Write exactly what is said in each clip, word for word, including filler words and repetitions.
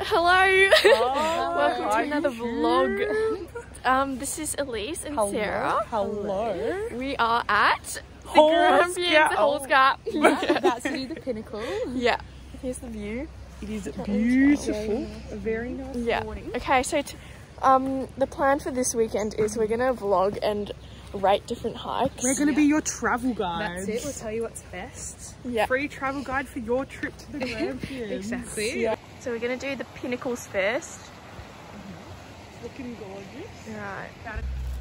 Hello. Oh, welcome to another vlog. Um, this is Elise and Hello. Sarah. Hello. We are at the Horse Grampians Gap. Horse Gap. Yeah, about to do the pinnacle. Yeah. Here's the view. It is beautiful. A very nice Yeah. morning. Okay, so t um, the plan for this weekend is we're gonna vlog and rate different hikes. We're going to Yeah. be your travel guides. That's it. We'll tell you what's best. Yeah. Free travel guide for your trip to the Grampians. Exactly. Yeah. So we're gonna do the pinnacles first. Looking gorgeous. Right.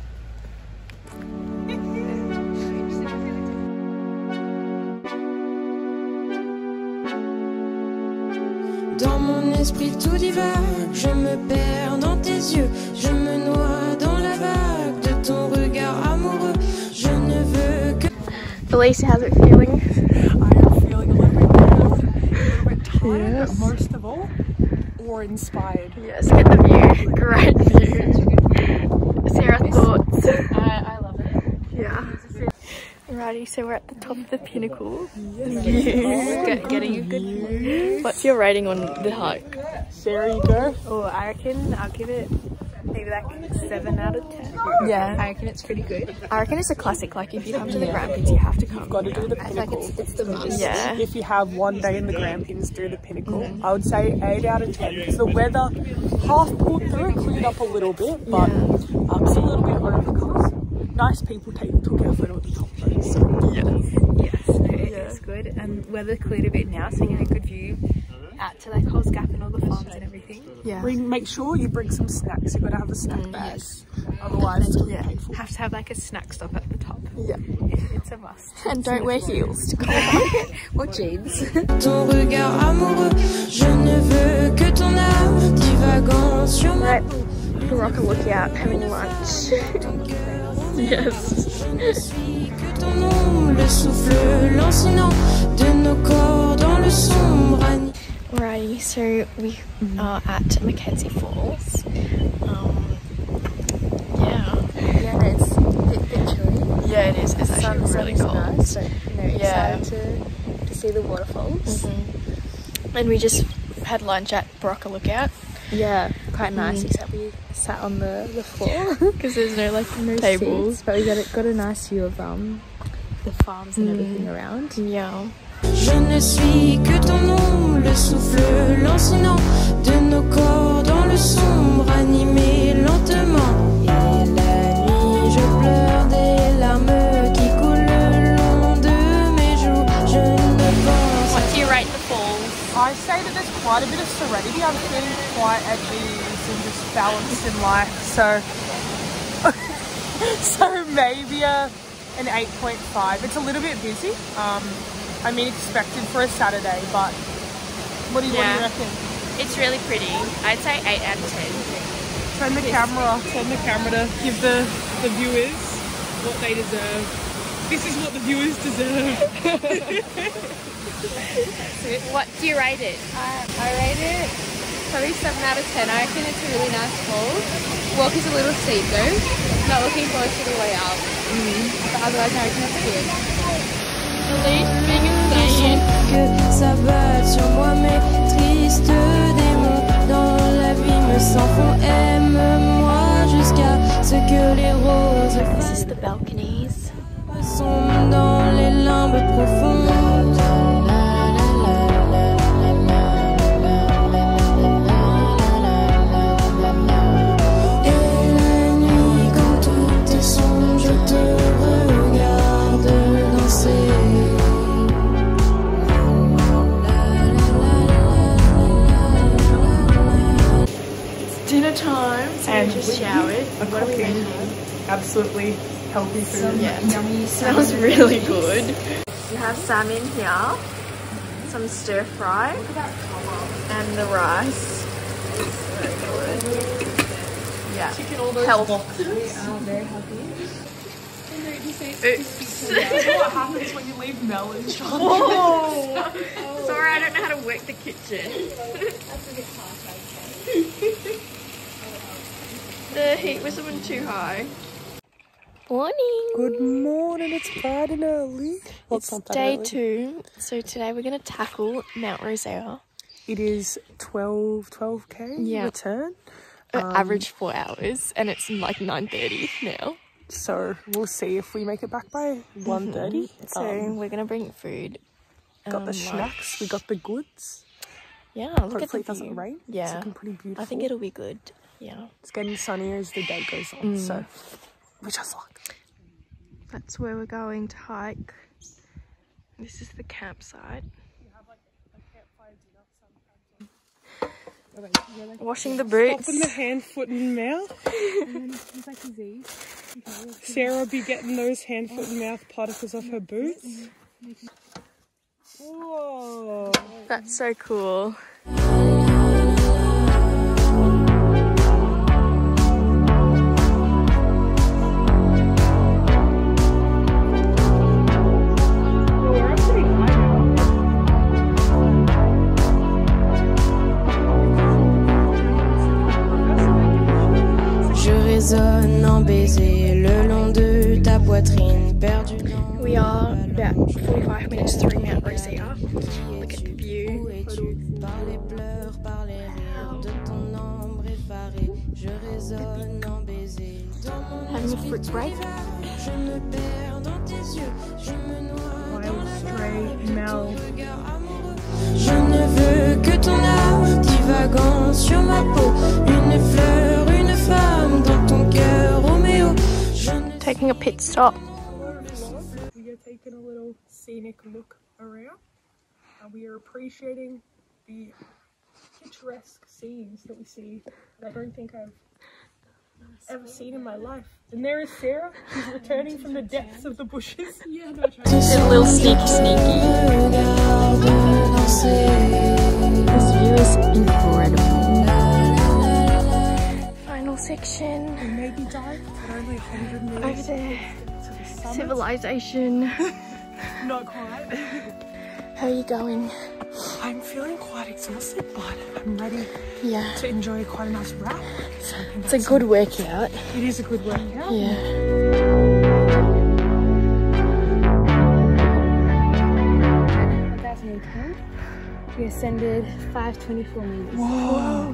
Dans mon esprit tout divague, je me perds dans tes yeux, je me noie dans la vague de ton regard amoureux, je ne veux que... Elise, how's it feeling? I am feeling a little bit nervous, a little bit tired, Yes. but most of all, awe-inspired. Yes, get the view. Great view. Sarah, thoughts? I, I love it. Yeah. Alrighty, so we're at the top of the pinnacle. Yes. View. Get, getting a good view. What's your rating on the hike? There you go. Oh, I reckon I'll give it maybe like seven out of ten. Yeah. I reckon it's pretty good. I reckon it's a classic, like if you come to the Grampians you have to come. Got to do the I feel like pinnacle. it's, it's the must. Yeah. If you have one day in the Grampians, do the pinnacle. I would say eight out of ten because the weather half pulled through, cleared up a little bit, but um, still a little bit overcast. Nice people take, took our photo at the top though. So. Yes. Yes, no, it, Yeah. it's good. And weather cleared a bit now, so you get a good view out to like Coles Gap and all the farms and everything. Yeah. Bring, make sure you bring some snacks. You've got to have a snack bag. Otherwise, it's going to Yeah. be painful. Have to have like a snack stop at the top. Yeah. It's a must. And don't wear heels to go. Or jeans. Ton regard amoureux, je ne veux que ton âme divagant sur ma Right. The Rocker Lookout, having lunch. Yes. Je ne suis que ton nom, le souffle lancinant de nos corps dans le sombre anime. Alrighty, so we are at Mackenzie Falls. Um, yeah. Yeah, no, it's a bit, bit chilly. Yeah, it is. It's actually Sun- really sun's cold. nice, but, you know, Yeah. excited to, to see the waterfalls. Mhm. And we just had lunch at Barocca Lookout Yeah, quite nice, Mm. except we sat on the, the floor. because there's no like No tables. seats, but we got a, got a nice view of um the farms and Mm. everything around. Yeah. Je ne suis que ton nom, le souffle lancinant de nos corps dans le sombre animé lentement. Et la nuit, je pleure des larmes qui coulent le long de mes joues. Je ne pense What do you rate the falls? I say that there's quite a bit of serenity. I'm feeling quite at ease and just balanced in life. So, so maybe a, an eight point five. It's a little bit busy. Um, I mean, expected for a Saturday, but what do you, Yeah. what do you reckon? It's really pretty. I'd say eight out of ten. Turn the camera, turn the camera to give the, the viewers what they deserve. This is what the viewers deserve. What do you rate it? I, I rate it probably seven out of ten. I reckon it's a really nice fall. Walk is a little steep though. Not looking forward to the way up. But otherwise I reckon it's good. Elise being insane. que ça batte sur moi mes tristes démons dans la vie me s'en font. Aime-moi jusqu'à ce que les roses This is the balconies. sombrent dans les limbes profondes. Et la nuit quand tout est sombre, je te regarde danser. Dinner time. So And we just we- showered. A What are we cooking, making? absolutely healthy food. Yeah. Smells really good. We have salmon here, some stir fry, and the rice. Very good. Yeah. Health. I'm very happy. Oops. What happens when you leave melons? Oh. Sorry, I don't know how to work the kitchen. The heat was a bit too high. Morning. Good morning, it's bright and early. Well, It's not that day early. two, so today we're going to tackle Mount Rosea. it is twelve k Yeah. return. Um, average four hours, and it's like nine thirty now. So we'll see if we make it back by one thirty. Mm-hmm. So um, we're gonna bring food. got um, the snacks, we got the goods. Yeah, look Hopefully at the it doesn't view. rain. Yeah, It's looking pretty beautiful. I think it'll be good. Yeah, it's getting sunnier as the day goes on, Mm. so wish us luck. that's where we're going to hike. This is the campsite. Washing the boots. Stopping the hand, foot and mouth. Sarah be getting those hand, foot and mouth particles off her boots. Whoa. That's so cool. Je résonne en baiser le long de ta poitrine perdue. We are about forty-five minutes through Mount Rosea. Look at the view. Par les pleurs, par les rires de ton ombre effarée, je résonne en baiser dans mon Having a fruit break. je me perds dans tes yeux, je me noie dans la straight mouth. regard amoureux. Je ne veux que ton âme divagant sur ma peau, une fleur, une femme dans ton cœur, Roméo. Je ne Taking a pit stop. We are taking a little scenic look around, and we are appreciating the picturesque scenes that we see that I don't think I've ever seen in my life. And there is Sarah. She's returning from the depths of the bushes. Yeah, no, Just a little sneaky sneaky. This view is incredible. Final section. we maybe dive at only one hundred meters Over there. to the summit. Civilization. Not quite. How are you going? I'm feeling quite exhausted, but I'm ready Yeah. to enjoy quite a nice wrap. So It's a good workout. it is a good workout. Yeah. one thousand ten. We ascended five twenty-four meters. Whoa.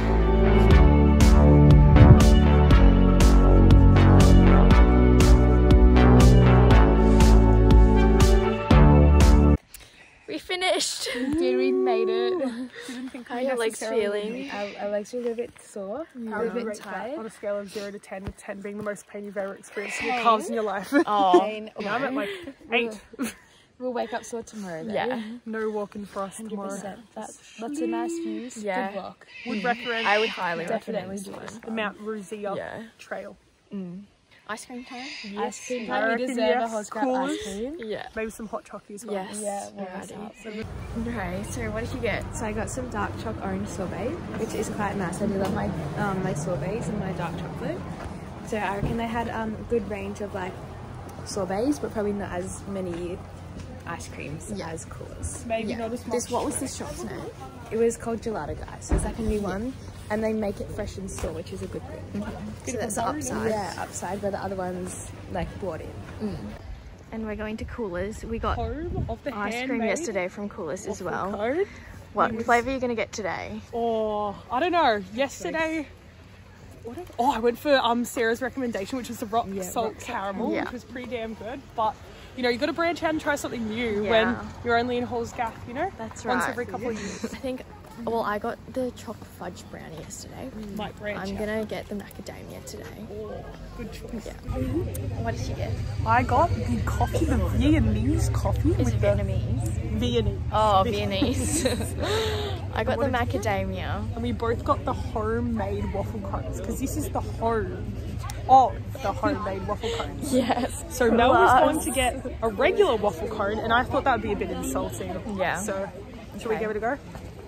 We finished. Dude, we made it. Didn't think How are your legs necessarily- feeling? Our, our legs were a little bit sore, How a would little you bit rate that tired. on a scale of zero to ten, with ten being the most pain you've ever experienced in your calves in your life? Oh, Pain. Yeah, I'm at like eight. We'll wake up sore tomorrow though. yeah. No walking for us tomorrow. one hundred percent. That's lots of nice views. Yeah. Good walk. Would recommend I would highly Definitely recommend do this this. the Mount Rosea Yeah. Trail. Ice cream time? Ice cream I time. We reckon deserve a yes, whole scrap coolers. ice cream. Yeah. Maybe some hot chocolate as well. Yes. Yeah, we'll Alrighty. Okay, so what did you get? So I got some dark chocolate orange sorbet, which is quite nice. I do love my um, my sorbets and my dark chocolate. So I reckon they had um, a good range of like sorbets, but probably not as many ice creams Yeah. as coolers. Maybe Yeah. not as much. This, what was this shop's name? It was called Gelato Guys, so it's like a new one, and they make it fresh in store, which is a good thing. So that's the upside. Yeah, upside, where the other ones like bought in. And we're going to Coolers. We got Home of the ice cream handmade yesterday from Coolers as well. cone. What flavour are you going to get today? Oh, I don't know. Yesterday, what did- oh, I went for um Sarah's recommendation, which was the rock Yeah, salt rock caramel, Yeah. which was pretty damn good. But you know, you got to branch out and try something new Yeah. when you're only in Halls Gaff. You know, That's once right. every couple of years. I think, well, I got the chocolate fudge brownie yesterday. Might branch I'm out. going to get the macadamia today. Oh, good choice. Yeah. What did you get? I got the coffee, the Viennese coffee Is with it the Vietnamese? Viennese. Oh, Viennese. I got the What did you macadamia. And we both got the homemade waffle cones because this is the home of the homemade waffle cones. Yes. So Mel was Plus. going to get a regular waffle cone, and I thought that would be a bit insulting. Yeah. So, should we Okay. give it a go?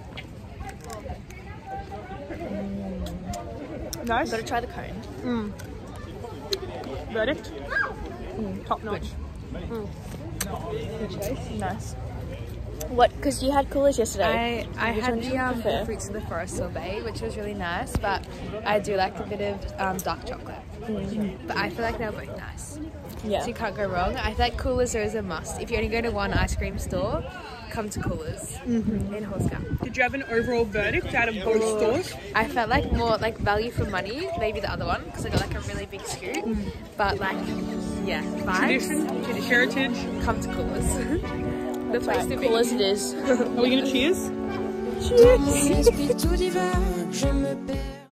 Nice. Got to try the cone. Verdict? Top notch. Nice. What? Because you had Coolers yesterday. I, I Which had one did the you um, prefer? fruits of the forest sorbet, which was really nice, but I do like a bit of um, dark chocolate. But I feel like they're both nice. Yeah. So you can't go wrong. I feel like Coolers are a must. If you only go to one ice cream store, come to Coolers Mm-hmm. in Horsecow. Did you have an overall verdict out of both stores? I felt like more like value for money, maybe the other one, because I got like a really big scoop. Mm. But like, yeah, vibes, Tradition, heritage. come to Coolers. The place to be. Coolers it is. Are we gonna cheers? Dans mon esprit tout divague, je me perds.